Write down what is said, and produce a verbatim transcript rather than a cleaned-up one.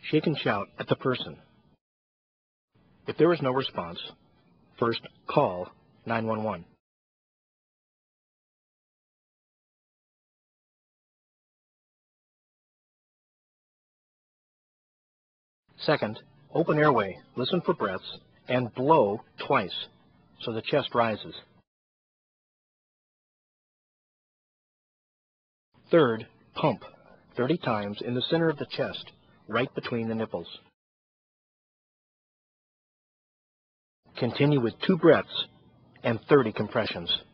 shake and shout at the person. If there is no response, first call nine one one. Second, open airway, listen for breaths, and blow twice so the chest rises. Third, pump thirty times in the center of the chest, right between the nipples. Continue with two breaths and thirty compressions.